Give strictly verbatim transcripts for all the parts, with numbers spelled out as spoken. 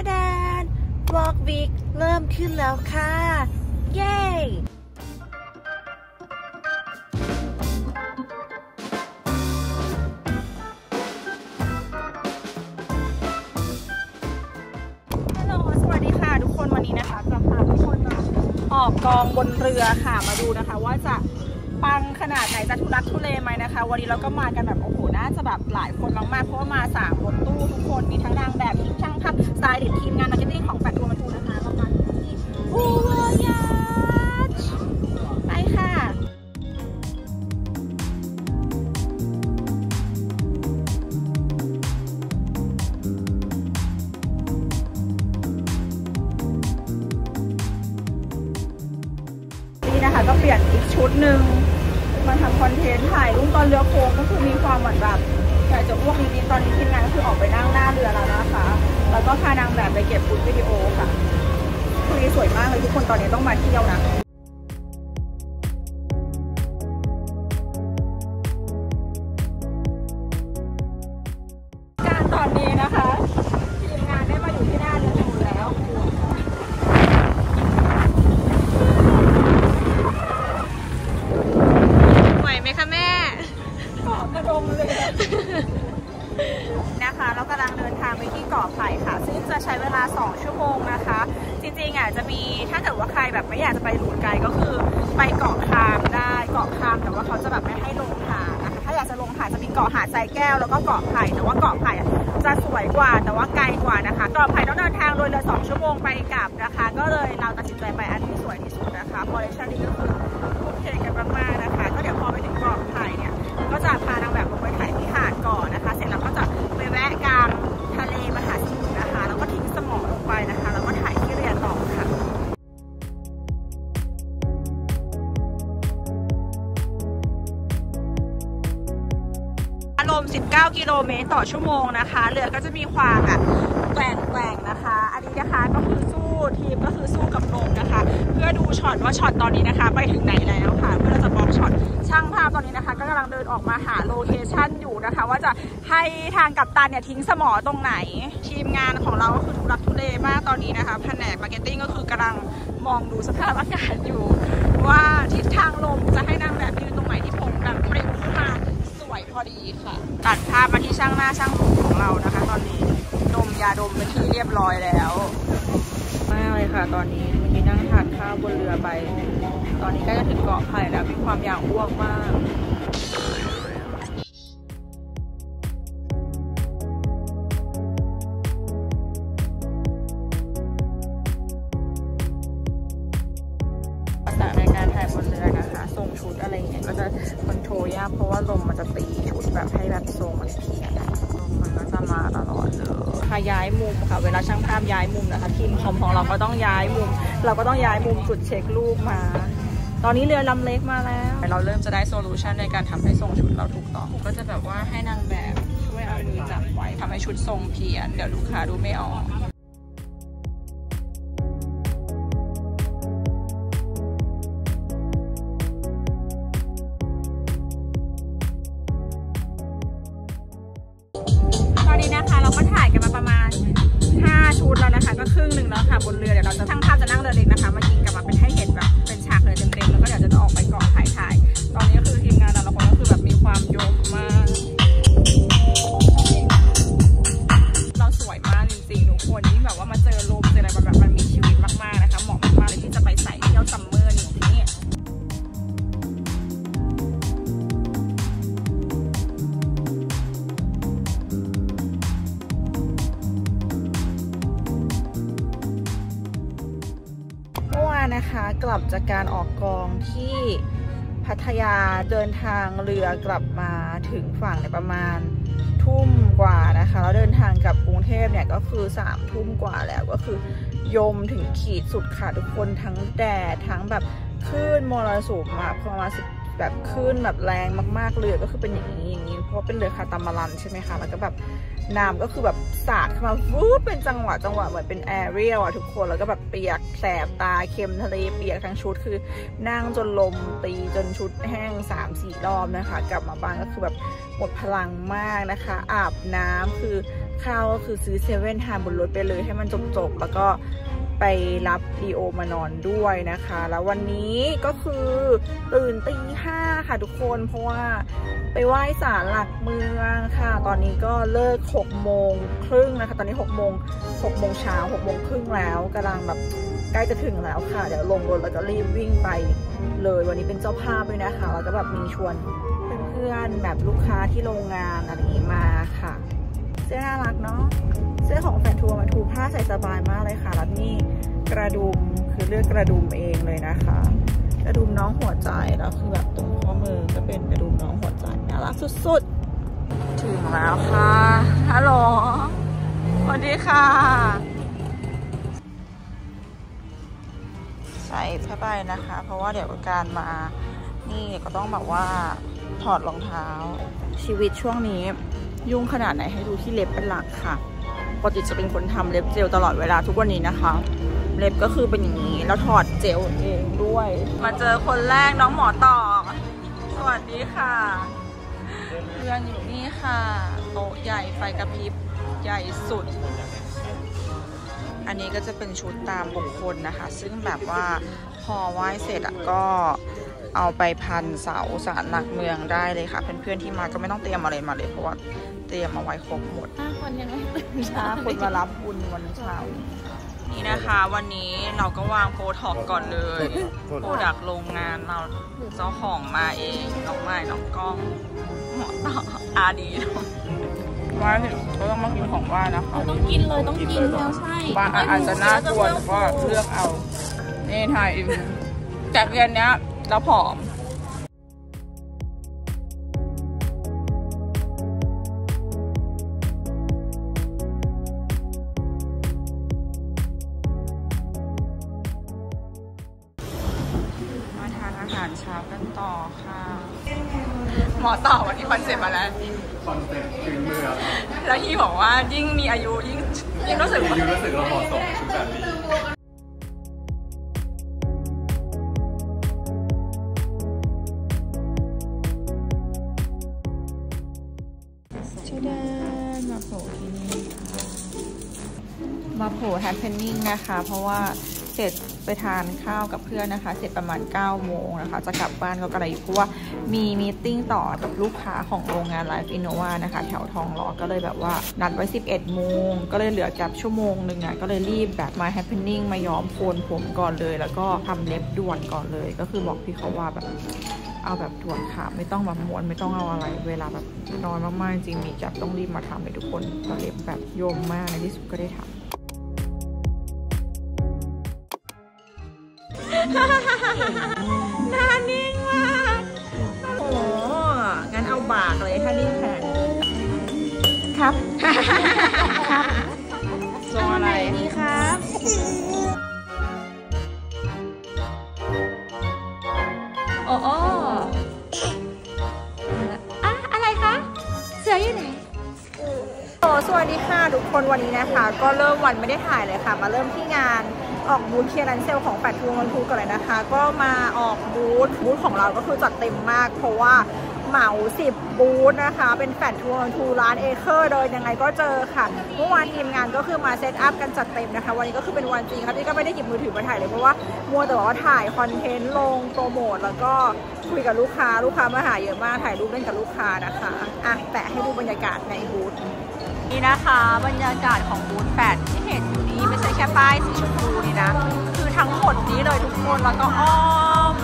แดนวอล์กวีคเริ่มขึ้นแล้วค่ะเย้ฮัลโหลสวัสดีค่ะทุกคนวันนี้นะคะจะพาทุกคนมาออกกองบนเรือค่ะมาดูนะคะว่าจะปังขนาดไหนจะทุลักทุเลไหมนะคะวันนี้เราก็มากันแบบโอ้โหน่าจะแบบหลายคนมากๆเพราะว่ามาสามรถตู้ทุกคนมีทั้งนางแบบทีมช่างภาพสไตลิสต์ทีมงานมาร์เก็ตติ้งของแฟลตทัวร์มาทูนะคะเรามาที่อูเวอร์ยัชไปค่ะนี่นะคะก็เปลี่ยนอีกชุดหนึ่งมาทำคอนเทนต์ถ่ายรูปตอนเรือโค้งก็คือมีความเหมือนแบบอยากจะอ้วกจริงๆตอนนี้ทีมงานก็คือออกไปนั่งหน้าเรือแล้วนะคะแล้วก็พานางแบบไปเก็บฟุตวิดีโอค่ะทะเลสวยมากเลยทุกคนตอนนี้ต้องมาเที่ยวนะการตอนนี้นะคะทีมงานได้มาอยู่ที่หน้าเรือหมดแล้วไหวไหมคะแม่เกาะกระดงเลยนะคะเรากำลังเดินทางไปที่เกาะไผ่ค่ะซึ่งจะใช้เวลาสองชั่วโมงนะคะจริงๆอ่ะจะมีถ้าเกิดว่าใครแบบไม่อยากจะไปหลุดไกลก็คือไปเกาะคามได้เกาะคามแต่ว่าเขาจะแบบไม่ให้ลงหาดนะคะถ้าอยากจะลงหาดจะมีเกาะหาดทรายแก้วแล้วก็เกาะไผ่แต่ว่าเกาะไผ่จะสวยกว่าแต่ว่าไกลกว่านะคะเกาะไผ่ต้องเดินทางโดยเรือสองชั่วโมงไปกลับนะคะก็เลยเราตัดสินใจไปอันที่สวยที่สุดนะคะโปรเจกต์นี้ก็คือโอเคกันมากๆนะคะก็เดี๋ยวพอไปถึงเกาะไผ่เนี่ยก็จะพานางแบบลงไปถ่ายที่หาดก่อนนะคะเสร็จแล้วก็จะไปแวะกลางทะเลมหาสมุทรนะคะแล้วก็ทิ้งสมอลงไปนะคะแล้วก็ถ่ายที่เรือต่อค่ะลมสิบเก้ากิโลเมตรต่อชั่วโมงนะคะเรือก็จะมีความแบบแกว่งแกว่งนะคะอันนี้นะคะก็คือสู้ทีมก็คือสู้กับลมนะคะเพื่อดูช็อตว่าช็อตตอนนี้นะคะไปถึงไหนแล้วค่ะเพื่อจะบล็อกช็อตช่างภาพตอนนี้นะคะก็กำลังเดินออกมาหาโลเคชั่นอยู่นะคะว่าจะให้ทางกัปตันเนี่ยทิ้งสมอตรงไหนทีมงานของเราก็คือทุลักทุเลมากตอนนี้นะคะแผนกมาร์เก็ตติ้งก็คือกำลังมองดูสภาพอากาศอยู่ว่าทิศทางลมจะให้นางแบบยืนตรงไหนที่ผมแบบปริ่มขึ้นมาสวยพอดีค่ะตัดภาพมาที่ช่างหน้าช่างผมของเรานะคะตอนนี้ดมยาดมเป็นที่เรียบร้อยแล้วมากเลยค่ะตอนนี้มีนั่งทานข้าวบนเรือไปตอนนี้ใกล้จะถึงเกาะไผ่แล้วมีความอยากอ้วกมากในการถ่ายบนเรือนะคะทรงชุดอะไรเงี้ยก็จะคอนโทรลยากเพราะว่าลมมันจะตีชุดแบบให้แบบทรงมันเพี้ยนลมมันก็จะมาตลอดเลยค่ะย้ายมุมค่ะเวลาช่างภาพย้ายมุมนะคะทีมคอมของเราก็ต้องย้ายมุมเราก็ต้องย้ายมุมจุดเช็ครูปมาตอนนี้เรือลำเล็กมาแล้วเราเริ่มจะได้โซลูชันในการทำให้ทรงชุดเราถูกต้องก็จะแบบว่าให้นางแบบช่วยเอามือจับไว้ทำให้ชุดทรงเพี้ยนเดี๋ยวลูกค้าดูไม่ออกตอนนี้นะคะเราก็ถ่ายกันมาประมาณห้าชุดแล้วนะคะก็ครึ่งหนึ่งแล้วค่ะบนเรือเดี๋ยวเราจะช่างภาพจะนั่งเรือเล็กนะคะมายิงกันมาเป็นให้เห็นแบบเป็นฉากเลยเต็มๆแล้วก็เดี๋ยวจะออกไปเกาะถ่ายถ่ายตอนนี้ก็คือทีมงานแต่ละคนก็คือแบบมีความโยกมากเราสวยมากจริงๆทุกคนยิ่งแบบว่ามาเจอลมเจออะไรแบบมันมีชีวิตมากๆนะคะเหมาะมากๆเลยที่จะไปใส่เที่ยวซัมเมอร์อย่างนี้นะคะกลับจากการออกกองที่พัทยาเดินทางเรือกลับมาถึงฝั่งในประมาณทุ่มกว่านะคะแล้วเดินทางกลับกรุงเทพเนี่ยก็คือสามทุ่มกว่าแล้วก็คือยมถึงขีดสุดค่ะทุกคนทั้งแดดทั้งแบบคลื่นมรสุมมาพอมาแบบคลื่นแบบแรงมากๆเรือก็คือเป็นอย่างนี้อย่างนี้เพราะเป็นเรือคาตามารันใช่ไหมคะแล้วก็แบบน้ำก็คือแบบสาดขึ้นมาวูบเป็นจังหวะจังหวะเหมือนเป็นแอเรียลอะทุกคนแล้วก็แบบเปียกแสบตาเค็มทะเลเปียกทั้งชุดคือนั่งจนลมตีจนชุดแห้ง สามสี่ รอบนะคะกลับมาบ้านก็คือแบบหมดพลังมากนะคะอาบน้ำคือข้าวก็คือซื้อเซเว่นทานบนรถไปเลยให้มันจบๆแล้วก็ไปรับลีโอมานอนด้วยนะคะแล้ววันนี้ก็คือตื่นตีห้าค่ะทุกคนเพราะว่าไปไหว้ศาลหลักเมืองค่ะตอนนี้ก็เลิกหกโมงครึ่งนะคะตอนนี้หกโมงหกโมงเช้าหกโมงครึ่งแล้วกำลังแบบใกล้จะถึงแล้วค่ะเดี๋ยวลงรถแล้วก็รีบวิ่งไปเลยวันนี้เป็นเจ้าภาพด้วยนะคะแล้วก็แบบมีชวนเพื่อนๆแบบลูกค้าที่โรงงานอะไรอย่างนี้มาค่ะเสื้อน่ารักเนาะเสื้อของแฟนทัวร์มาทูผ้าใส่สบายมากเลยค่ะแล้วนี่กระดุมคือเลือกกระดุมเองเลยนะคะกระดุมน้องหัวใจแล้วคือแบบตรงข้อมือก็เป็นกระดุมน้องหัวใจน่ารักสุดๆถึงแล้วค่ะฮัลโหลสวัสดีค่ะใส่ผ้าใบนะคะเพราะว่าเดี๋ยวการมานี่ก็ต้องแบบว่าถอดรองเท้าชีวิตช่วงนี้ยุ่งขนาดไหนให้ดูที่เล็บเป็นหลักค่ะปกติจะเป็นคนทำเล็บเจลตลอดเวลาทุกวันนี้นะคะเล็บก็คือเป็นอย่างนี้แล้วถอดเจลเองด้วยมาเจอคนแรกน้องหมอต่อสวัสดีค่ะเพื่อนอยู่นี่ค่ะโต๊ะใหญ่ไฟกระพริบใหญ่สุดอันนี้ก็จะเป็นชุดตามบุคคลนะคะซึ่งแบบว่าพอไหว้เสร็จอ่ะก็เอาไปพันเสาศาลหลักเมืองได้เลยค่ะเพื่อนๆที่มาก็ไม่ต้องเตรียมอะไรมาเลยเพราะว่าเตรียมมาไว้ครบหมดห้าคนยังไม่ตื่นช้าคนมารับบุญวันเช้านี่นะคะวันนี้เราก็วางโปรท็อกก่อนเลยโปรดักโรงงานเราเจ้าของมาเองน้องไม้น้องกล้องหมอต่ออาดีว่าถึงก็ต้องมากินของว่านะคะต้องกินเลยต้องกินแล้วใช่ว่าอาจจะน่ากลัวแต่ว่าเลือกเอานี่ถ่ายจากเรียนเนี้ยเราผอมมาทานอาหารเช้ากันต่อค่ะหมอต่อวันนี้คอนเซ็ปต์มาแล้วคอนเซ็ปต์คือเมืองแล้วที่บอกว่ายิ่งมีอายุยิ่งยิ่งรู้สึกยิ่งรู้สึกเราเหมาะสมชุดแบบนี้ชื่อเดินมาโผล่ที่นี่มาโผล่แฮปเพนนิ่งนะคะเพราะว่าเสร็จไปทานข้าวกับเพื่อนนะคะเสร็จประมาณเก้าโมงนะคะจะกลับบ้านก็กระไรเพราะว่ามีมีตติ้งต่อกับลูกค้าของโรงงาน Life Innova นะคะแถวทองหล่อก็เลยแบบว่านัดไว้สิบเอ็ดโมงก็เลยเหลือกับชั่วโมงหนึ่งอ่ะก็เลยรีบแบบมาแฮปเพนนิ่งมาย้อมโคนผมก่อนเลยแล้วก็ทำเล็บด่วนก่อนเลยก็คือบอกพี่เขาว่าแบบเอาแบบด่วนค่ะไม่ต้องแบบม้วนไม่ต้องเอาอะไรเวลาแบบนอนมากๆจริงมีจับต้องรีบมาทำเลยทุกคนเพราะเล็บแบบโยมมากในที่สุดก็ได้ทำหน้านิ่งมากโอ้งั้นเอาบากเลยถ้านิ่งขนาดนี้ครับครับทรงอะไรดีครับโอ้โอ้อะอะไรคะเสืออยู่ไหนโอ้สวัสดีค่ะทุกคนวันนี้นะคะก็เริ่มวันไม่ได้ถ่ายเลยค่ะมาเริ่มที่งานออกบูธเคลียร์แลนด์เซลของแฟดทัวร์มันทูก่อนเลยนะคะก็มาออกบูธบูธของเราก็คือจัดเต็มมากเพราะว่าเหมาสิบบูธนะคะเป็นแฟดทัวร์มันทูร้านเอเคอร์เดินยังไงก็เจอค่ะเมื่อวานทีมงานก็คือมาเซตอัพกันจัดเต็มนะคะวันนี้ก็คือเป็นวันจริงค่ะที่ก็ไม่ได้หยิบมือถือมาถ่ายเลยเพราะว่ามัวแต่ว่าถ่ายคอนเทนต์ลงโปรโมทแล้วก็คุยกับลูกค้าลูกค้ามาหาเยอะมากถ่ายรูปเล่นกับลูกค้านะคะอ่ะแปะให้ดูบรรยากาศในบูธนี่นะคะบรรยากาศของบูธแฟดที่เห็นอยู่นี้ไม่ใช่แค่ป้ายสีชมพูนี่นะคือทั้งหมดนี้เลยทุกคนแล้วก็อ้อม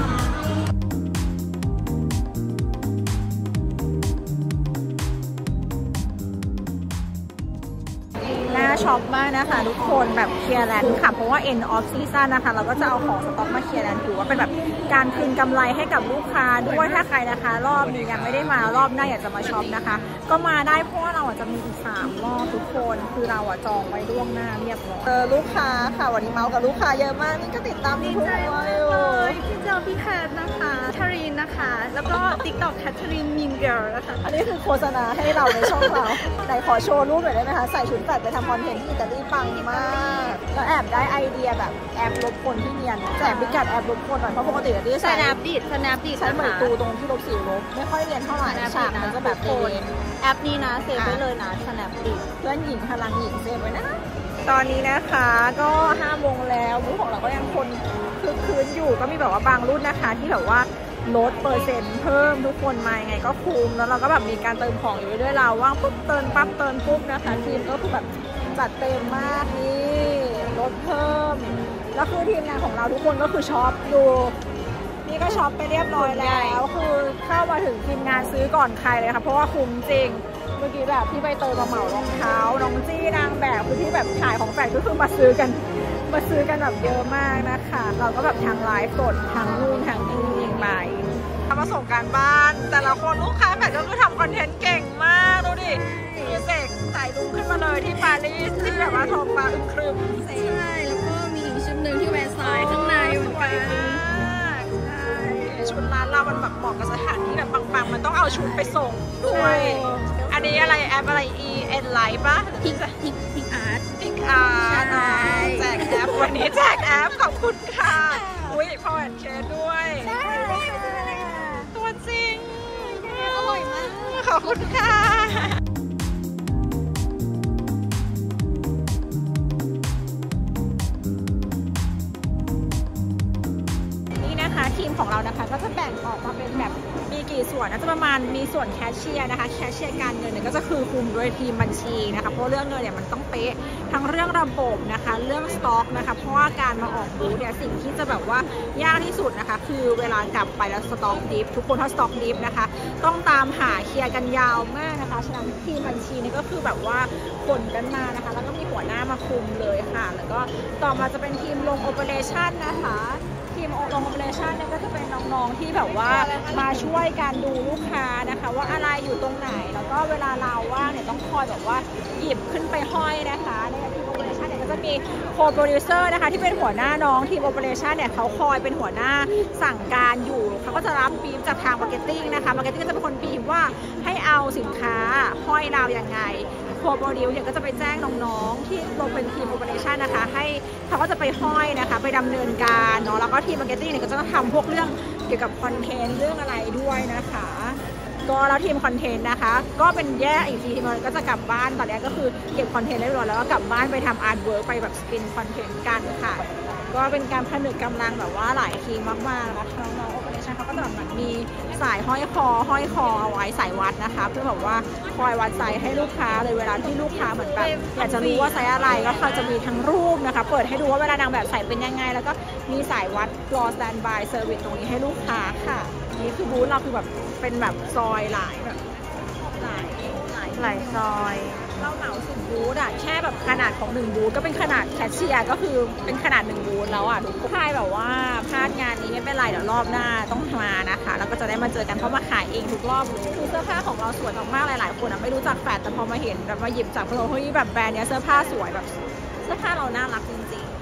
น่าช็อปมากนะคะทุกคนแบบเคลียร์แลนด์ค่ะเพราะว่า end of season นะคะเราก็จะเอาของสต็อกมาเคลียร์แลนด์ถือว่าเป็นแบบการคืนกำไรให้กับลูกค้าด้วยถ้าใครนะคะรอบนี้ยังไม่ได้มารอบหน้าอยากจะมาช็อปนะคะก็มาได้เพราะว่าเราจะมีอีกสามรอบทุกคนคือเราอะจองไว้ล่วงหน้าเรียบร้อยเจอลูกค้าค่ะวันนี้เมาส์กับลูกค้าเยอะมากนี่ก็ติดตามที่ทุกคนเลยที่เจอพี่แคทนะคะทารินนะคะแล้วก็ TikTok แคทรินมินเกิร์ลนะคะอันนี้คือโฆษณาให้เราในช่องเราไหนขอโชว์รูปหน่อยได้ไหมคะใส่ชุดแฟดไปทำคอนเทนต์ที่อิตาลีปังมากแล้วแอบได้ไอเดียแบบแอบลบคนที่เนียนแจกพิกัดแอบลบคนหน่อยเพราะปกติที่ใช้ Snapdeal Snapdeal ใช้เหมือนตูตรงที่ลบสีลบไม่ค่อยเนียนเท่าไหร่ฉากมันจะแบบโคนแอปนี้นะเซฟไว้เลยนะ Snapdeal เพื่อนหญิงพลังหญิงเซฟไว้นะตอนนี้นะคะก็ห้าโมงแล้วบูธของเราก็ยังคนคึกคืนอยู่ก็มีแบบว่าบางรุ่นนะคะที่แบบว่าลดเปอร์เซ็นต์เพิ่มทุกคนมายังไงก็คุ้มแล้วเราก็แบบมีการเติมของอยู่ด้วยเราว่างปุ๊บเติมปั๊บเติมปุ๊บนะคะทีมก็คือแบบจัดเต็มมากนี่ลดเพิ่มแล้วคือทีมงานของเราทุกคนก็คือช็อปดูนี่ก็ช็อปไปเรียบร้อยแล้วคือเข้ามาถึงทีมงานซื้อก่อนใครเลยค่ะเพราะว่าคุ้มจริงเมื่อกี้แบบที่ใบเตยมาเหมารองเท้าน้องจี้นางแบบคือที่แบบขายของแฝงก็คือมาซื้อกันมาซื้อกันแบบเยอะมากนะคะเราก็แบบทางไลฟ์สดทางนู่นทางนี่ไปทำประสบการณ์บ้านแต่ละคนลูกค้าแฝงก็คือทำคอนเทนต์เก่งมากดูดิคือเสกสายลุงขึ้นมาเลยที่ปารีสที่แบบว่าทองฟ้าอึมครึมใช่แล้วก็มีอีกชุดหนึ่งที่แวร์ซายข้างในเหมือนกันใช่ชุดร้านเรามันแบบเหมาะกับสถานที่แบบปังๆมันต้องเอาชุดไปส่งด้วยอันนี้อะไรแอปอะไร E N Live ป่ะพิกพิกพิกอาร์ตพิกอาร์ตแจกแอปวันนี้แจกแอปขอบคุณค่ะอุ้ยพอแอนเคสด้วยตัวจริงอร่อยมากขอบคุณค่ะทีมของเรานะคะก็จะแบ่งออกมาเป็นแบบมีกี่ส่วนนะจะประมาณมีส่วนแคชเชียร์นะคะแคชเชียร์การเงินเนี่ยก็จะคือคุมโดยทีมบัญชีนะคะเพราะเรื่องเงินเนี่ยมันต้องเป๊ะทั้งเรื่องระบบนะคะเรื่องสต็อกนะคะเพราะว่าการมาออกบูธเนี่ยสิ่งที่จะแบบว่ายากที่สุดนะคะคือเวลากลับไปแล้วสต็อกดิฟทุกคนถ้าสต็อกดิฟนะคะต้องตามหาเคลียร์กันยาวมากนะคะฉะนั้นทีมบัญชีนี่ก็คือแบบว่าขนกันมานะคะแล้วก็มีหัวหน้ามาคุมเลยค่ะแล้วก็ต่อมาจะเป็นทีมลงโอเปอเรชั่นนะคะทีมลงโอเปอเรชั่นเนี่ยก็จะเป็นน้องๆที่แบบว่ามาช่วยการดูลูกค้านะคะว่าอะไรอยู่ตรงไหนแล้วก็เวลาเราว่างเนี่ยต้องคอยแบบว่าหยิบขึ้นไปห้อยนะคะในทีมโอเปอเรชั่นเนี่ยก็จะมีโคโปรดิวเซอร์นะคะที่เป็นหัวหน้าน้องทีมโอเปอเรชั่นเนี่ยเขาคอยเป็นหัวหน้าสั่งการอยู่เขาก็จะรับบีมจากทางมาร์เก็ตติ้งนะคะมาร์เก็ตติ้งก็จะเป็นคนบีมว่าให้เอาสินค้าห้อยเราอย่างไงโคโปรดิวเนี่ยก็จะไปแจ้งน้องๆที่ลงเป็นทีมโอเปอเรชั่นนะคะให้เขาก็จะไปห้อยนะคะไปดำเนินการเนาะแล้วก็ทีมมาร์เก็ตติ้งเนี่ยก็จะทำพวกเรื่องเกี่ยวกับคอนเทนต์เรื่องอะไรด้วยนะคะก็แล้วทีมคอนเทนต์นะคะก็เป็นแยกอีกทีมันก็จะกลับบ้านตอนนี้ก็คือเก็บคอนเทนต์ได้หมดแล้วก็กลับบ้านไปทำอาร์ตเวิร์กไปแบบสปินคอนเทนต์กันค่ะก็เป็นการผนึกกำลังแบบว่าหลายทีมมากๆนะคะน้องๆโอเปอเรชั่นเขาก็จะแบบมีสายห้อยคอห้อยคอเอาไว้สายวัดนะคะเพื่อแบบว่าคอยวัดไซส์ให้ลูกค้าเลยเวลาที่ลูกค้าเหมือนแบบอยากจะรู้ว่าไซส์อะไรก็เขาจะมีทั้งรูปนะคะเปิดให้ดูว่าเวลานางแบบใส่เป็นยังไงแล้วก็มีสายวัดรอสแตนด์บายเซอร์วิสตรงนี้ให้ลูกค้าค่ะนี่คือบูธเราคือแบบเป็นแบบซอยหลายแบบหลายหลายหลายซอยเราเหมาสิบบูธอะแค่แบบขนาดของหนึ่งบูธก็เป็นขนาดแคชเชียร์ก็คือเป็นขนาดหนึ่งบูธแล้วอะทุกคนใครแบบว่าพลาดงานนี้ไม่เป็นไรเดี๋ยวรอบหน้าต้องมานะคะแล้วก็จะได้มาเจอกันเพราะมาขายเองทุกรอบเลยคือเสื้อผ้าของเราสวยมากๆหลายๆคนอะไม่รู้จักแฟดแต่พอมาเห็นแบบมาหยิบจากเพราะเฮ้ยแบบแบรนด์เนี้ยเสื้อผ้าสวยแบบเสื้อผ้าเราน่ารักจริงๆ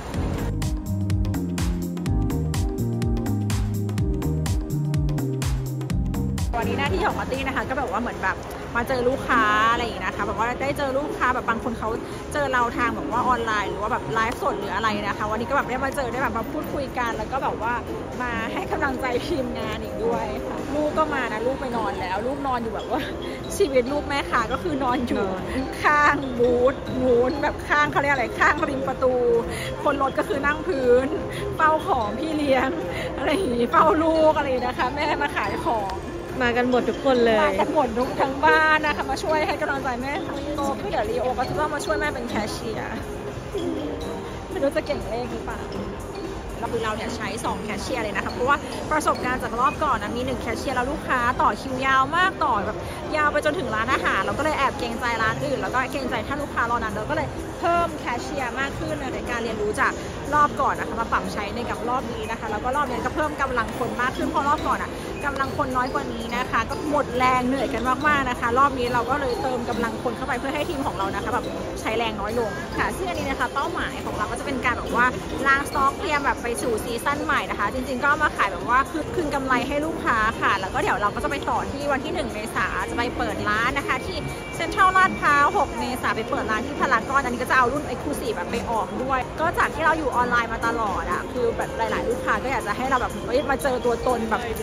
วันนี้หน้าที่ของมาร์ตี้นะคะก็แบบว่าเหมือนแบบมาเจอลูกค้าอะไรอย่างนี้นะคะแบบว่าได้เจอลูกค้าแบบบางคนเขาเจอเราทางแบบว่าออนไลน์หรือว่าแบบไลฟ์สดหรืออะไรนะคะวันนี้ก็แบบได้มาเจอได้แบบมาพูดคุยกันแล้วก็แบบว่ามาให้กำลังใจทีมงานอีกด้วยค่ะลูกก็มานะลูกไปนอนแล้วลูกนอนอยู่แบบว่าชีวิตลูกแม่ค่ะก็คือนอนอยู่ข้างบูธบูธแบบข้างเขาเรียกอะไรข้างริมประตูคนรถก็คือนั่งพื้นเฝ้าของพี่เลี้ยงอะไรอย่างนี้เฝ้าลูกอะไรนะคะแม่มาขายของมากันหมดทุกคนเลยมากันหมดทุกทั้งบ้านนะคะมาช่วยให้กำลังใจแม่โตขึ้นเดี๋ยวลีโอก็จะต้องมาช่วยแม่เป็นแคชเชียร์ไม่รู้จะเก่งเลขหรือเปล่าคือเราเนี่ยใช้สองแคชเชียร์เลยนะคะเพราะว่าประสบการณ์จากรอบก่อนนะมีหนึ่งแคชเชียร์แล้วลูกค้าต่อคิวยาวมากต่อแบบยาวไปจนถึงร้านอาหารเราก็เลยแอบเกรงใจร้านอื่นแล้วก็เกรงใจถ้าลูกค้ารอนานเราก็เลยเพิ่มแคชเชียร์มากขึ้นในการเรียนรู้จากรอบก่อนนะคะมาปรับใช้ในกับรอบนี้นะคะแล้วก็รอบนี้ก็เพิ่มกำลังคนมากขึ้นเพราะรอบก่อนอ่ะกำลังคนน้อยกว่านี้นะคะก็หมดแรงเหนื่อยกันมากๆนะคะรอบนี้เราก็เลยเติมกำลังคนเข้าไปเพื่อให้ทีมของเรานะคะแบบใช้แรงน้อยลงค่ะซึ่งอันนี้นะคะเป้าหมายของเราก็จะเป็นการแบบว่าล้างสต็อกเตรียมแบบไปสู่ซีซั่นใหม่นะคะจริงๆก็มาขายแบบว่าคือคืนกำไรให้ลูกค้าค่ะแล้วก็เดี๋ยวเราก็จะไปต่อที่วันที่หนึ่งเมษายนจะไปเปิดร้านนะคะที่เซ็นทรัลลาดพร้าวหกเมษายนไปเปิดร้านที่พารากอนอันนี้ก็จะเอารุ่น Exclusive แบบไปออกด้วยก็จากที่เราอยู่ออนไลน์มาตลอดอะคือแบบหลายๆลูกค้าก็อยากจะให้เราแบบเอ้ยมาเจอตัวตนแบบมา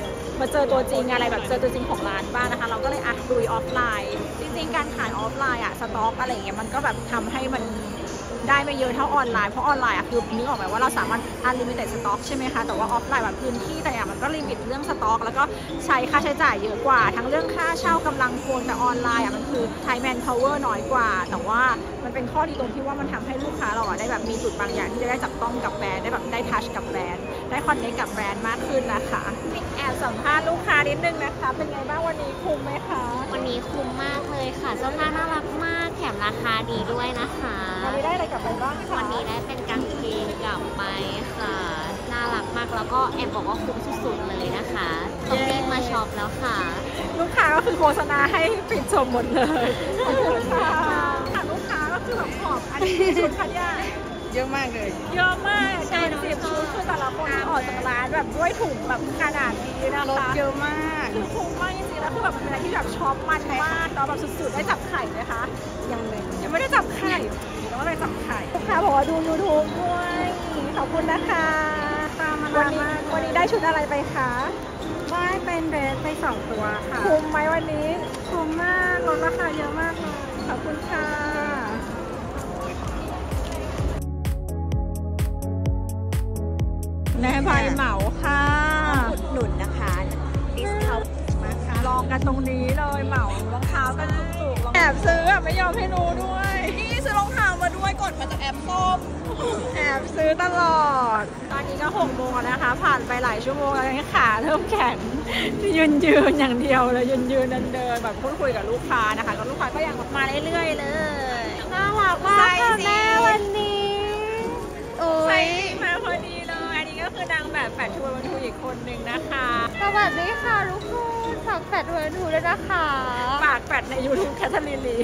เจอตัวจริงอะไรแบบเจอตัวจริงของร้านบ้างนะคะเราก็เลยอ่ะลุยออฟไลน์จริงๆการขายออฟไลน์อะสต็อกอะไรอย่างเงี้ยมันก็แบบทำให้มันได้ไม่เยอะเท่าออนไลน์เพราะออนไลน์อะคือนึกออกไหมว่าเราสามารถ unlimited สต็อกใช่ไหมคะแต่ว่าออฟไลน์แบบพื้นที่แต่อย่างมันก็ลิมิตเรื่องสต็อกแล้วก็ใช้ค่าใช้จ่ายเยอะกว่าทั้งเรื่องค่าเช่ากำลังคนแต่ออนไลน์อะมันคือใช้ manpower น้อยกว่าแต่ว่ามันเป็นข้อดีตรงที่ว่ามันทำให้ลูกค้าเราอะได้แบบมีจุดบางอย่างที่จะได้จับต้องกับแบรนด์ได้แบบได้ทัชกับแบรนด์ได้คอนเนคกับแบรนด์มากขึ้นนะคะแอบสัมภาษณ์ลูกค้านิดนึงนะคะเป็นไงบ้างวันนี้คุ้มไหมคะวันนี้คุ้มมากเลยค่ะเสื้อผ้าน่ารักมากแถมราคาดีด้วยนะคะวันนี้ได้อะไรกลับไปบ้างคะวันนี้ได้เป็นกางเกงกลับไปค่ะน่ารักมากแล้วก็แอบบอกว่าคุ้มสุดๆเลยนะคะต้องรีบมาช็อปแล้วค่ะลูกค้าก็คือโฆษณาให้ปิดชมหมดเลยขอบคุณค่ะค่ะลูกค้าก็คือแบบหอบอันนี้ชุดคันยาเยอะมากเลยเยอะมากใช่สิบชุดคือแต่ละคนออกจากร้านแบบด้วยถุงแบบขนาดนี้นะคะรถเยอะมากคือคุ้มมากจริงๆแล้วคือแบบเป็นอะไรที่แบบช็อปมันมากเราแบบสุดๆได้จับไข่ไหมคะยังเลยยังไม่ได้จับไข่ต้องไปจับไข่ลูกค้าบอกว่าดู ยูทูบ ด้วยขอบคุณนะคะวันนี้วันนี้ได้ชุดอะไรไปคะได้เป็นเดรสไปสองตัวค่ะคุ้มไหมวันนี้คุ้มมากลดราคาเยอะมากเลยขอบคุณค่ะแม่ใบเหมาค่ะอุดหนุนนะคะดิสเขามาค่ะลองกันตรงนี้เลยเหมารองเท้ากันถูกๆแอบซื้อไม่ยอมให้รู้ด้วยนี่ซื้อรองเท้ามาด้วยกดมาจากแอปส้มแอบซื้อตลอดตอนนี้ก็หกโมงแล้วนะคะผ่านไปหลายชั่วโมงแล้วยังขาเริ่มแข็งยืนยืนอย่างเดียวเลยยืนยืนเดินเดินแบบพูดคุยกับลูกค้านะคะก็ลูกค้าก็ยังมาเรื่อยๆเลยน่ารักมากค่ะแม่วันนี้โอ้ยมาพอดีเลยอันนี้ก็คือนางแบบแฟชั่นวันทูอีกคนหนึ่งนะคะสวัสดีค่ะทุกคนฝากแฟชั่นวันทูด้วยนะคะฝากแฟชใน ยูทูบ แคทเธอรีนลี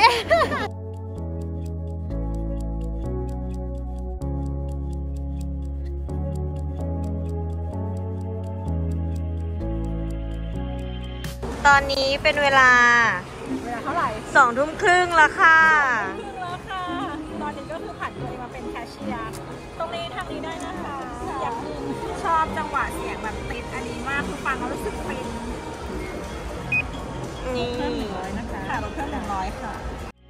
ตอนนี้เป็นเวลาเวลาเท่าไหร่สองทุ่มครึ่งแล้วค่ะครึ่งแล้วค่ะตอนนี้ก็คือผันตัวเองมาเป็นแคชเชียร์ตรงนี้ทางนี้ได้นะคะอย่างนึงชอบจังหวะเสียงแบบติดอันนี้มากคือฟังแล้วรู้สึกฟินนี่เพิ่มหนึ่งร้อยนะคะค่ะเราเพิ่มหนึ่งร้อยค่ะ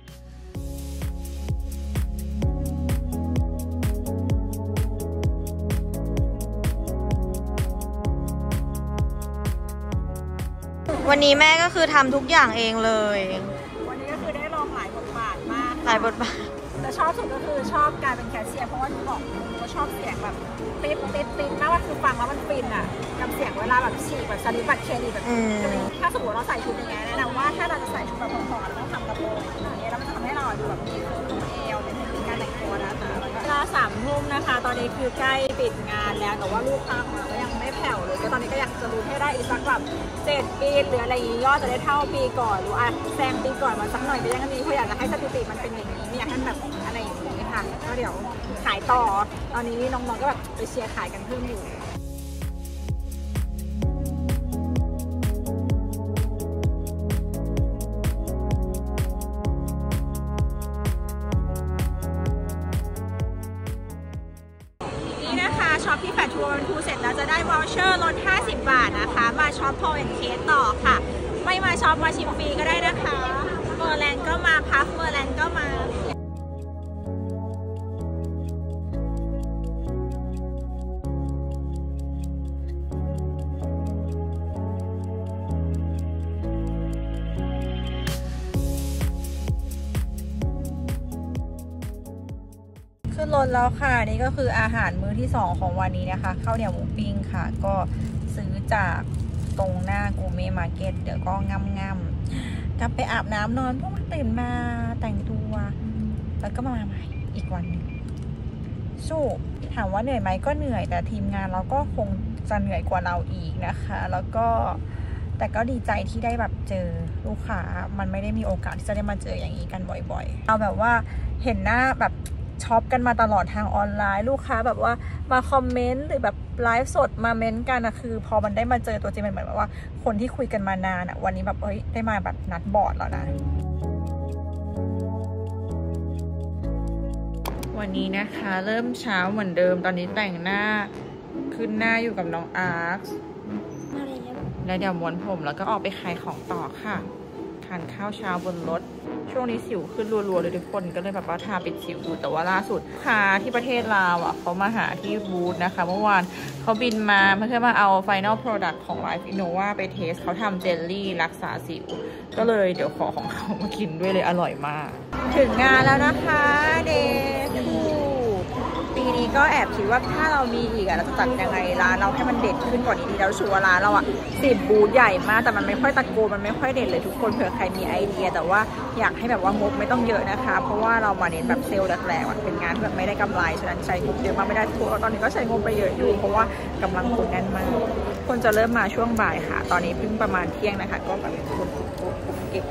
วันนี้แม่ก็คือทำทุกอย่างเองเลยวันนี้ก็คือได้ลองหลายบทบาทมากหลายบทบาทแต่ชอบสุดก็คือชอบการเป็นแคชเชียร์เพราะว่าที่บอกว่าชอบเสียงแบบติดติดติดมากว่าคือฟังแล้วมันฟินอ่ะกับเสียงเวลาแบบฉีกแบบสลิปบัตรเครดิตแบบถ้าสมมติเราใส่ชุดอย่างเงี้ยแนะนำว่าถ้าเราจะใส่ชุดแบบพอๆเราต้องทำกระโปรงอย่างเงี้ยแล้วมันจะทำให้เราดูแบบมีเคิร์ฟตรงเอวเป็นเทคนิคการแต่งตัวนะคะเวลาสามทุ่มนะคะตอนนี้คือใกล้ปิดงานแล้วแต่ว่าลูกค้าของเราก็ยังไม่แผ่วเลยก็ตอนนี้ก็อยากจะรู้ให้ได้อีกสักแบบเจ็ดปีหรืออะไรอย่างงี้ยอดจะได้เท่าปีก่อนหรืออ่ะแซงปีก่อนมาสักหน่อยก็ยังดีเพราะอยากจะให้สถิติมันเป็นอย่างนี้ไม่อยากให้แบบอะไรอย่างนี้ค่ะก็เดี๋ยวขายต่อตอนนี้น้องๆก็แบบไปเชียร์ขายกันเพิ่มอยู่นี่นะคะช็อปที่แฟชั่นวันทูเสร็จแล้วจะได้วอลเชอร์ลดห้าสิบบาทนะคะมาช็อปพอลแอนด์เคสต่อค่ะไม่มาช็อปมาชิมฟรีก็ได้นะคะเมอร์แลนด์ก็มาพัฟเมอร์แลนด์ก็มาขึ้นรถแล้วค่ะนี่ก็คืออาหารมื้อที่สองของวันนี้นะคะข้าวเหนียวหมูปิ้งค่ะก็ซื้อจากตรงหน้ากูเม่มาร์เก็ตเดี๋ยวก็ง่ำง่ำกลับไปอาบน้ำนอนพวกมันตื่นมาแต่งตัวแล้วก็มาใหม่อีกวันหนึ่งสู้ถามว่าเหนื่อยไหมก็เหนื่อยแต่ทีมงานเราก็คงจะเหนื่อยกว่าเราอีกนะคะแล้วก็แต่ก็ดีใจที่ได้แบบเจอลูกค้ามันไม่ได้มีโอกาสที่จะได้มาเจออย่างนี้กันบ่อยๆเอาแบบว่าเห็นหน้าแบบช็อปกันมาตลอดทางออนไลน์ลูกค้าแบบว่ามาคอมเมนต์หรือแบบไลฟ์สดมาเม้นต์กันนะคือพอมันได้มาเจอตัวจริงมันเหมือนแบบว่าคนที่คุยกันมานานอะวันนี้แบบเอ้ยได้มาแบบนัดบอร์ดแล้วนะวันนี้นะคะเริ่มเช้าเหมือนเดิมตอนนี้แต่งหน้าขึ้นหน้าอยู่กับน้องอาร์คแล้วเดี๋ยวม้วนผมแล้วก็ออกไปขายของต่อค่ะทานข้าวเช้าบนรถช่วงนี้สิวขึ้นรัวๆเลยทุกคนก็เลยแบบว่าทาปิดสิวดูแต่ว่าล่าสุดค่ะที่ประเทศลาวอ่ะเขามาหาที่บูธนะคะเมื่อวานเขาบินมาเพื่อมาเอา Final Product ของ Life Innova ไปเทสเขาทำเจลลี่รักษาสิวก็เลยเดี๋ยวขอของเขามากินด้วยเลยอร่อยมากถึงงานแล้วนะคะเดย์ทูปีนี้ก็แอบคิดว่าถ้าเรามีอีกอะเราจะจัดยังไงร้านเราให้มันเด่นขึ้นกว่านี้ดีแล้วชัวร์ร้านเราอะสิบบูธใหญ่มากแต่มันไม่ค่อยตะโกนมันไม่ค่อยเด่นเลยทุกคนเผื่อใครมีไอเดียแต่ว่าอยากให้แบบว่างบไม่ต้องเยอะนะคะเพราะว่าเรามาเน้นแบบเซลล์แรงๆเป็นงานที่แบบไม่ได้กำไรฉะนั้นใช้งบเยอะมากไม่ได้ทุกตอนนี้ก็ใช้งบไปเยอะอยู่เพราะว่ากำลังคนแน่นมากคนจะเริ่มมาช่วงบ่ายค่ะตอนนี้เพิ่งประมาณเที่ยงนะคะก็แบบคนเก็บ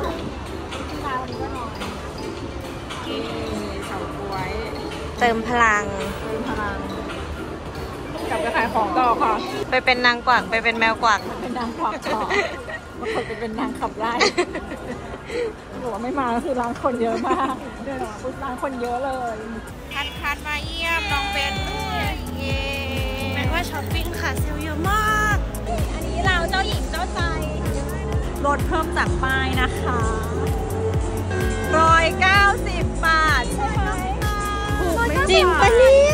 เสาก้วยเติมพลังเติมพลังกลับไปขายของต่อค่ะไปเป็นนางกวักไปเป็นแมวกวักเป็นนางกวักต่อบางคนไปเป็นนางขับไล่บอกว่าไม่มาก็คือร้านคนเยอะมากเดี๋ยวนะร้านคนเยอะเลยคัดคัดมาเยี่ยมน้องเบนด้วยเย้แม้ว่าช้อปปิ้งค่ะเซลล์เยอะมากอันนี้เราเจ้าหญิงเจ้าชายลดเพิ่มจากป้ายนะคะร้อยเก้าสิบบาทใช่ไหมถูกไม่จริงปะเนี่ย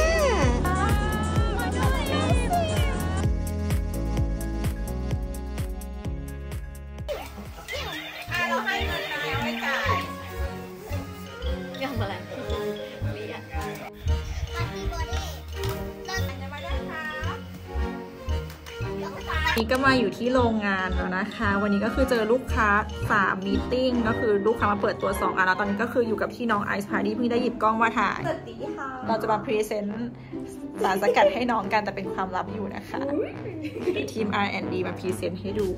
เราให้เงินแล้วไม่จ่ายยังอะไรนี่ก็มาอยู่ที่โรงงานแล้วนะคะวันนี้ก็คือเจอลูกค้าสามมีตติ้งก็คือลูกค้ามาเปิดตัวสองอันแล้วตอนนี้ก็คืออยู่กับที่น้องไอซ์พาร์ตี้เพิ่งได้หยิบกล้องมาถ่ายเราจะมาพรีเซนต์สารสกัดให้น้องกันแต่เป็นความลับอยู่นะคะเดี๋ยวทีม อาร์ แอนด์ ดี มาพรีเซนต์ให้ดู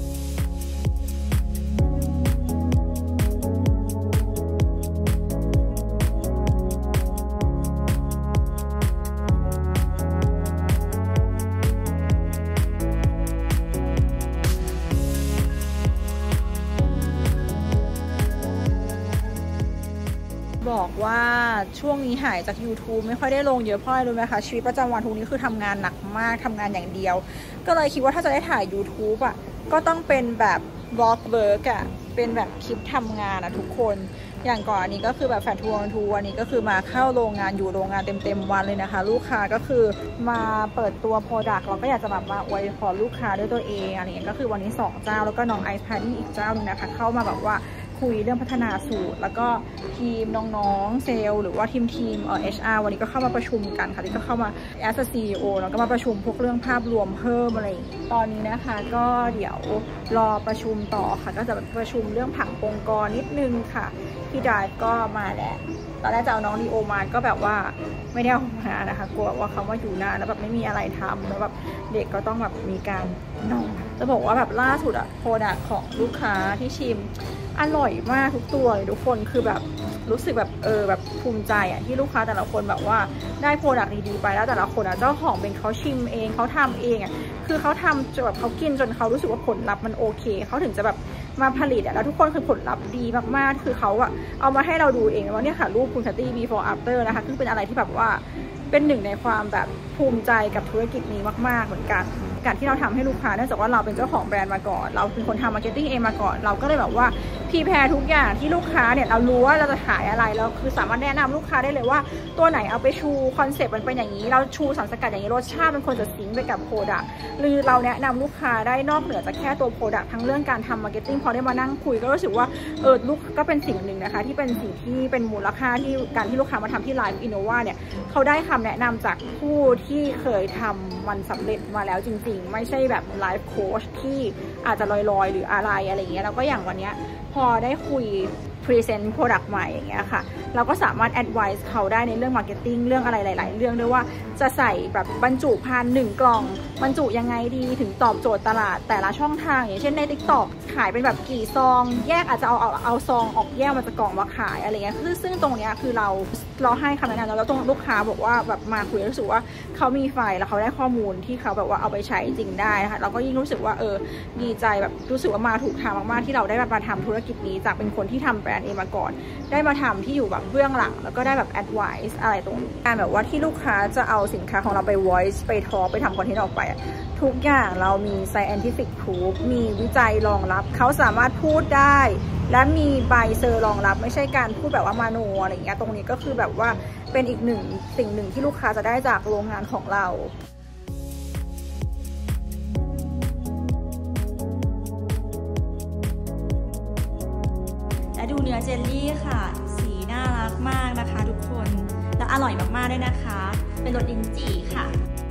บอกว่าช่วงนี้หายจาก YouTube ไม่ค่อยได้ลงเยอะเพราะอะไรรู้ไหมคะชีวิตประจำวันทุกนี้คือทำงานหนักมากทำงานอย่างเดียวก็เลยคิดว่าถ้าจะได้ถ่าย YouTube อ่ะก็ต้องเป็นแบบบล็อกเวิร์กอ่ะเป็นแบบคลิปทำงานอ่ะทุกคนอย่างก่อนอันนี้ก็คือแบบแฟนทัวร์ทัวร์นี้ก็คือมาเข้าโรงงานอยู่โรงงานเต็มๆวันเลยนะคะลูกค้าก็คือมาเปิดตัวโปรดักต์เราก็อยากจะแบบมาอวยพรลูกค้าด้วยตัวเองอะไรเงี้ยก็คือวันนี้สองเจ้าแล้วก็น้องไอซ์พาร์ตี้อีกเจ้านึงนะคะเข้ามาแบบว่าคุยเรื่องพัฒนาสูตรแล้วก็ทีมน้องๆเซลล์หรือว่าทีมทีมเอ่อ เอช อาร์ วันนี้ก็เข้ามาประชุมกันค่ะที่ก็เข้ามา as a ซี อี โอ แล้วก็มาประชุมพวกเรื่องภาพรวมเพิ่มอะไรตอนนี้นะคะก็เดี๋ยวรอประชุมต่อค่ะก็จะประชุมเรื่องผังองค์กรนิดนึงค่ะพี่ดายก็มาแล้วตอนแรกจะเอาน้องลีโอมาก็แบบว่าไม่ได้เอามานะคะกลัวว่าเขาว่าอยู่นานแล้วแบบไม่มีอะไรทำแล้วแบบเด็กก็ต้องแบบมีการนอนจะบอกว่าแบบล่าสุดอะโปรดักต์ของลูกค้าที่ชิมอร่อยมากทุกตัวเลยทุกคนคือแบบรู้สึกแบบเออแบบภูมิใจอ่ะที่ลูกค้าแต่ละคนแบบว่าได้โปรดักต์ดีๆไปแล้วแต่ละคนอ่ะเจ้าของเป็นเขาชิมเองเขาทำเองอ่ะคือเขาทำจนแบบเขากินจนเขารู้สึกว่าผลลัพธ์มันโอเคเขาถึงจะแบบมาผลิตอ่ะแล้วทุกคนคือผลลัพธ์ดีมากๆคือเขาอ่ะเอามาให้เราดูเองว่าเนี่ยค่ะรูปคุณแพตตี้ before after นะคะซึ่งเป็นอะไรที่แบบว่าเป็นหนึ่งในความแบบภูมิใจกับธุรกิจนี้มากๆเหมือนกันการที่เราทำให้ลูกค้าเนื่องจากว่าเราเป็นเจ้าของแบรนด์มาก่อนเราเป็นคนทำมาร์เก็ตติ้งเองมาก่อนเราก็เลยแบบว่าพรีแพร์ทุกอย่างที่ลูกค้าเนี่ยเรารู้ว่าเราจะขายอะไรแล้วคือสามารถแนะนำลูกค้าได้เลยว่าตัวไหนเอาไปชูคอนเซ็ปต์มันเป็นอย่างนี้เราชูสารสกัดอย่างนี้รสชาติมันควรจะซิงค์ไปกับโปรดักต์หรือเราแนะนำลูกค้าได้นอกเหนือจากแค่ตัวโปรดักต์ทั้งเรื่องการทำมาร์เก็ตติ้งพอได้มานั่งคุยก็รู้สึกว่าเออลูกก็เป็นสิ่งหนึ่งนะคะที่เป็นสิ่งที่เป็นมูลค่าที่การที่ลูกค้ามาทำที่ Life Innova เนี่ยเขาได้คำแนะนำจากผู้ที่เคยทำมันสำเร็จมาแล้วจริงๆไม่ใช่แบบไลฟ์โค้ชที่อาจจะลอยๆหรืออะไรอะไรอย่างเงี้ยแล้วก็อย่างวันเนี้ยพอได้คุย present product ใหม่อย่างเงี้ยค่ะเราก็สามารถ advise เขาได้ในเรื่อง marketing เรื่องอะไรหลายๆเรื่องด้วยว่าจะใส่แบบบรรจุภัณฑ์หนึ่งกล่องบรรจุยังไงดีถึงตอบโจทย์ตลาดแต่ละช่องทางอย่างเช่นใน TikTok ขายเป็นแบบกี่ซองแยกอาจจะเอาเอาเอาซองออกแยกมาจากกล่องมาขายอะไรเงี้ยคือซึ่งตรงเนี้ยคือเราเราให้คำแนะนำแล้วตรงลูกค้าบอกว่าแบบมาคุยรู้สึกว่าเขามีไฟแล้วเขาได้ข้อมูลที่เขาแบบว่าเอาไปใช้จริงได้นะคะเราก็ยิ่งรู้สึกว่าเออดีใจแบบรู้สึกว่ามาถูกทางมากๆที่เราได้มาทำธุรกิจนี้จากเป็นคนที่ทำแบรนด์เองมาก่อนได้มาทำที่อยู่แบบเบื้องหลังแล้วก็ได้แบบ advice อะไรตรงนี้การแบบว่าที่ลูกค้าจะเอาสินค้าของเราไป voice ไป talk ไปทำคอนเทนต์ออกไปทุกอย่างเรามี scientific proof มีวิจัยรองรับเขาสามารถพูดได้และมีใบเซอร์รองรับไม่ใช่การพูดแบบว่ามาโนอะไรอย่างเงี้ยตรงนี้ก็คือแบบว่าเป็นอีกหนึ่งสิ่งหนึ่งที่ลูกค้าจะได้จากโรงงานของเราและดูเนื้อเจลลี่ค่ะสีน่ารักมากนะคะทุกคนและอร่อยมากๆด้วยนะคะเป็นรสลิ้นจี่ค่ะ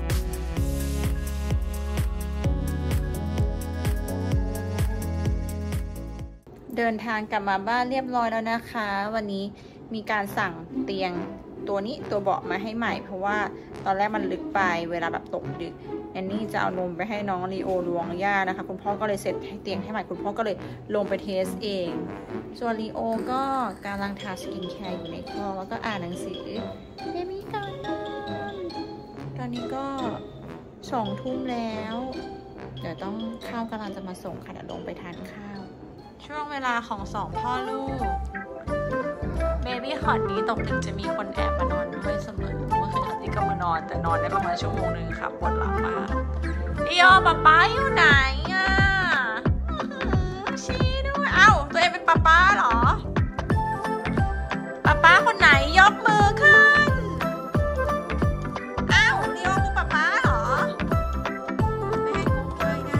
เดินทางกลับมาบ้านเรียบร้อยแล้วนะคะวันนี้มีการสั่งเตียงตัวนี้ตัวเบาะมาให้ใหม่เพราะว่าตอนแรกมันลึกไปเวลาแบบตกดึกแอนนี่จะเอานมไปให้น้องลีโอลวงย่านะคะคุณพ่อก็เลยเสร็จให้เตียงให้ใหม่คุณพ่อก็เลยลงไปเทสเองส่วนลีโอก็กำลังทาสกินแคร์อยู่ในคลองแล้วก็อ่านหนังสือเบบี้ก่อนนอนตอนนี้ก็สองทุ่มแล้วเดี๋ยวต้องข้าวกำลังจะมาส่งค่ะเดี๋ยวลงไปทานข้าวช่วงเวลาของสองพ่อลูกเบบี้คอร์ดนี้ตกดึกจะมีคนแอบมานอนด้วยเสมอเมื่อคืนอาทิตย์ก็มานอนแต่นอนได้ประมาณชั่วโมงนึงค่ะปวดหลังมากดิโอป๊าป๊าอยู่ไหนอ่ะชี้ด้วยเอ้าตัวเองเป็นป๊าป๊าเหรอป๊าป๊าคนไหนยกมือขึ้นเอ้าดิโอคือป๊าป๊าเหรอไม่ให้งงเลยนะ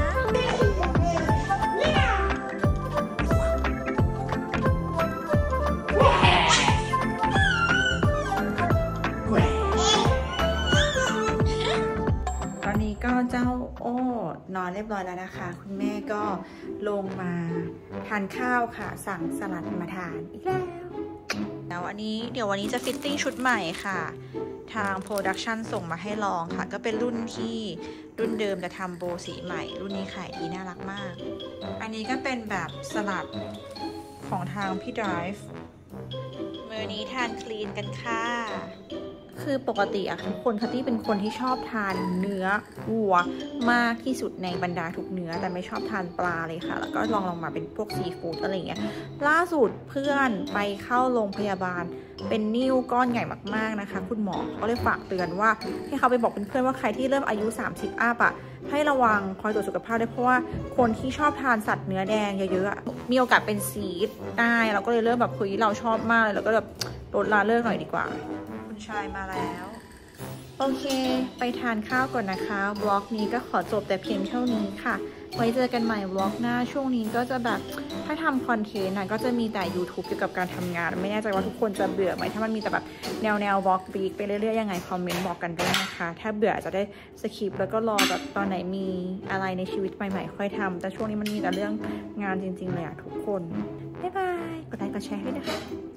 ก็เจ้าโอ้นอนเรียบร้อยแล้วนะคะคุณแม่ก็ลงมาทานข้าวค่ะสั่งสลัดมาทานอีกแล้วแล้วอันนี้เดี๋ยววันนี้จะฟิตติ้งชุดใหม่ค่ะทางโปรดักชันส่งมาให้ลองค่ะก็เป็นรุ่นที่รุ่นเดิมจะทำโบสีใหม่รุ่นนี้ขายดีน่ารักมากอันนี้ก็เป็นแบบสลัดของทางพี่ Drive มื้อนี้ทานคลีนกันค่ะคือปกติอะทุกคนคัตตี้เป็นคนที่ชอบทานเนื้อวัวมากที่สุดในบรรดาทุกเนื้อแต่ไม่ชอบทานปลาเลยค่ะแล้วก็ลองลงมาเป็นพวกซีฟู้ดอะไรเงี้ยล่าสุดเพื่อนไปเข้าโรงพยาบาลเป็นนิ่วก้อนใหญ่มากๆนะคะคุณหมอเขาเลยฝากเตือนว่าให้เขาไปบอกเพื่อนๆว่าใครที่เริ่มอายุสามสิบอัพอะให้ระวังคอยตรวจสุขภาพด้วยเพราะว่าคนที่ชอบทานสัตว์เนื้อแดงเยอะๆมีโอกาสเป็นซีสได้เราก็เลยเริ่มแบบคุยเราชอบมากเลยแล้วก็แบบลดละเลิกหน่อยดีกว่าคุณชายมาแล้วโอเคไปทานข้าวก่อนนะคะบล็อกนี้ก็ขอจบแต่เพียงเท่านี้ค่ะไว้เจอกันใหม่บล็อกหน้าช่วงนี้ก็จะแบบถ้าทำคอนเทนต์นะก็จะมีแต่ YouTube เกี่ยวกับการทำงานไม่แน่ใจว่าทุกคนจะเบื่อไหมถ้ามันมีแต่แบบแนวแนวบล็อกบีกไปเรื่อยๆยังไงคอมเมนต์บอกกันด้วยนะคะถ้าเบื่อจะได้สคิปแล้วก็รอแบบตอนไหนมีอะไรในชีวิตใหม่ๆค่อยทำแต่ช่วงนี้มันมีแต่เรื่องงานจริงๆเลยอะทุกคนบ๊ายบายกดไลค์กดแชร์ให้ด้วยนะคะ